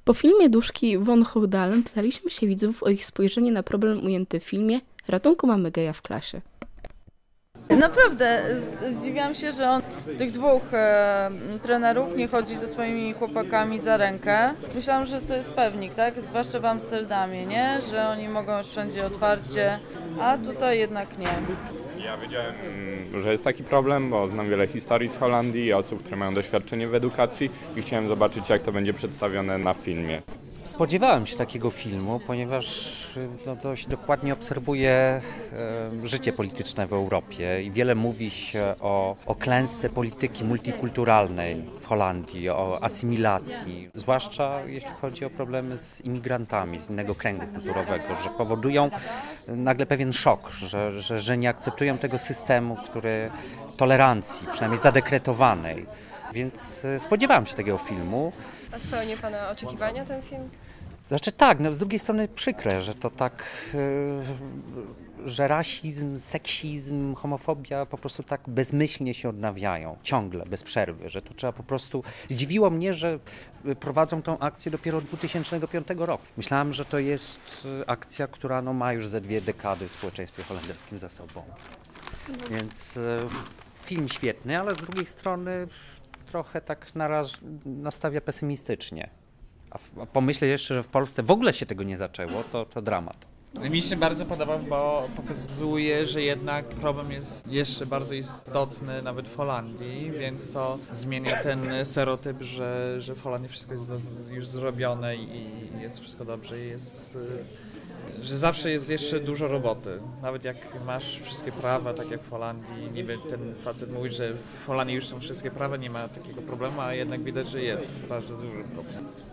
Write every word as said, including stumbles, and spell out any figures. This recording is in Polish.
Po filmie Duszki von Hogdalen pytaliśmy się widzów o ich spojrzenie na problem ujęty w filmie Ratunku mamy geja w klasie. Naprawdę zdziwiłam się, że on tych dwóch e, trenerów nie chodzi ze swoimi chłopakami za rękę. Myślałam, że to jest pewnik, tak? Zwłaszcza w Amsterdamie, nie? Że oni mogą już wszędzie otwarcie, a tutaj jednak nie. Ja wiedziałem, że jest taki problem, bo znam wiele historii z Holandii i osób, które mają doświadczenie w edukacji i chciałem zobaczyć, jak to będzie przedstawione na filmie. Spodziewałem się takiego filmu, ponieważ no, dość dokładnie obserwuję e, życie polityczne w Europie i wiele mówi się o, o klęsce polityki multikulturalnej w Holandii, o asymilacji, zwłaszcza jeśli chodzi o problemy z imigrantami z innego kręgu kulturowego, że powodują nagle pewien szok, że, że, że nie akceptują tego systemu, który tolerancji, przynajmniej zadekretowanej. Więc spodziewałem się takiego filmu. A spełnił Pana oczekiwania ten film? Znaczy tak, no z drugiej strony przykre, że to tak, yy, że rasizm, seksizm, homofobia po prostu tak bezmyślnie się odnawiają, ciągle, bez przerwy, że to trzeba po prostu... Zdziwiło mnie, że prowadzą tą akcję dopiero od dwa tysiące piątego roku. Myślałem, że to jest akcja, która no, ma już ze dwie dekady w społeczeństwie holenderskim za sobą. Więc yy, film świetny, ale z drugiej strony trochę tak naraz nastawia pesymistycznie. A pomyślę jeszcze, że w Polsce w ogóle się tego nie zaczęło, to, to dramat. Mi się bardzo podobał, bo pokazuje, że jednak problem jest jeszcze bardzo istotny nawet w Holandii, więc to zmienia ten stereotyp, że, że w Holandii wszystko jest już zrobione i jest wszystko dobrze, jest, że zawsze jest jeszcze dużo roboty. Nawet jak masz wszystkie prawa, tak jak w Holandii, niby ten facet mówi, że w Holandii już są wszystkie prawa, nie ma takiego problemu, a jednak widać, że jest bardzo duży problem.